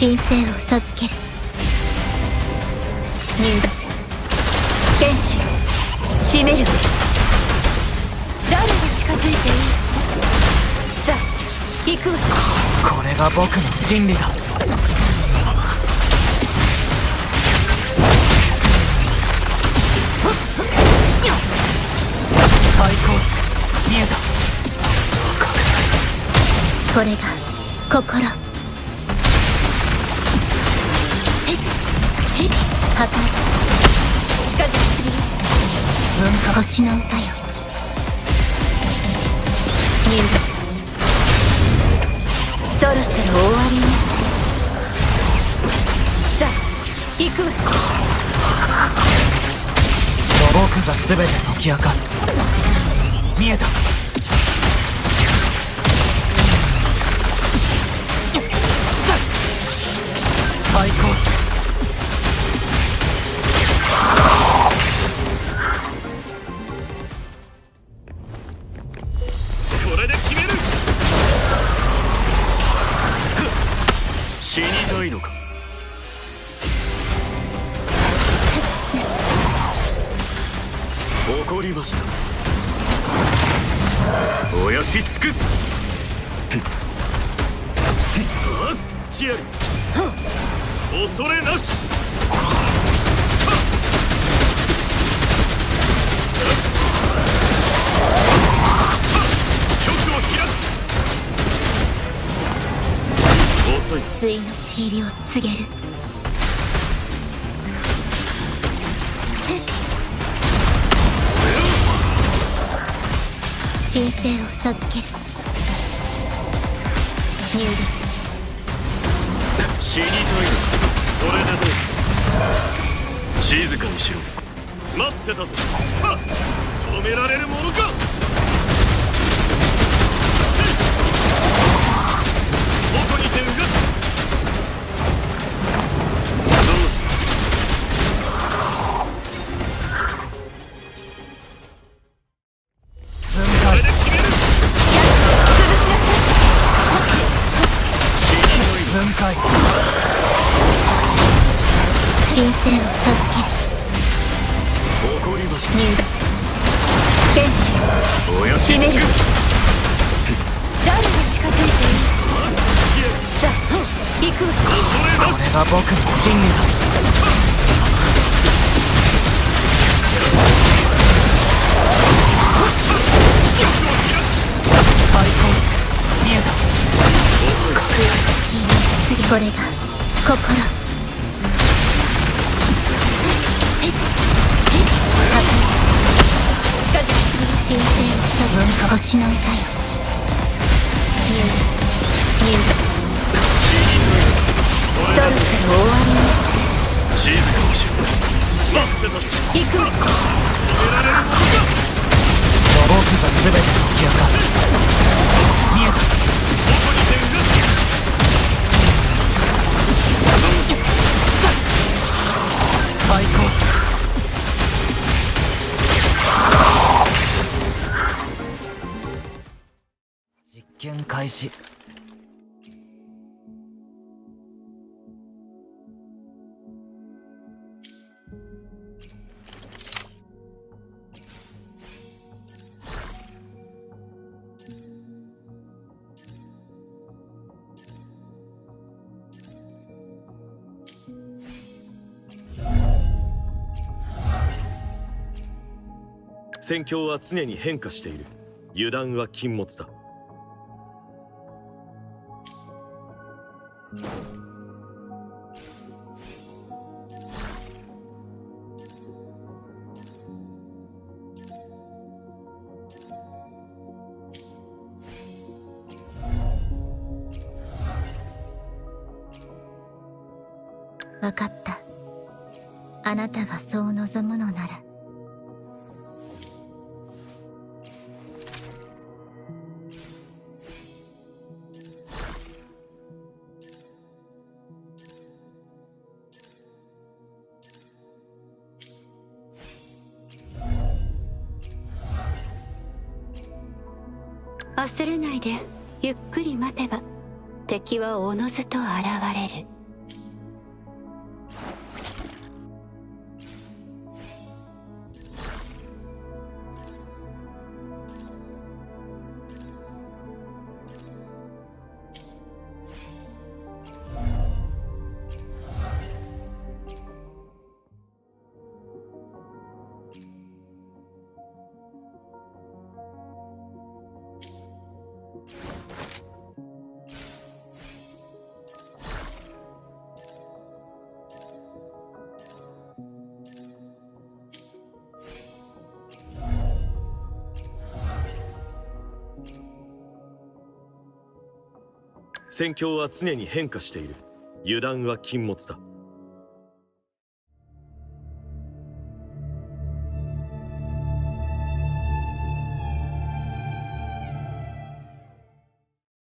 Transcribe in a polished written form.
神聖を授ける。入団剣士締める。誰が近づいていい？さあ行くわ。 これが僕の真理だ。最高値見えた。 これが心。破壊近づきすぎる。星の歌よ。入団そろそろ終わりね。さあ行くわ。 僕が全て解き明かす。見えた。最高値。 これで決める。死にたいのか。怒りました。燃やし尽くす。付き合い恐れなし。 対のち入りを告げる。神聖を授ける。入団死にたいの。これでどう？静かにしろ。待ってたぞ。止められるものか。どこに手をが。 神聖を授ける。入団剣士締める。誰が近づいている？さあ行くわ。 これが僕の真理だ。最高値見えた。 これが心。近づきすぎる。神聖を授ける。星の歌よ。入団そろそろ終わりね。 静かにしろ。待ってたぞ。 行くわ。 止められるものか。 僕が全て解き明かす。見えた。 どこに手をが。 最高値。実験開始。 戦況は常に変化している。油断は禁物だ。 分かった。あなたがそう望むのなら。焦れないでゆっくり待てば敵はおのずと現れる。 戦況は常に変化している。油断は禁物だ。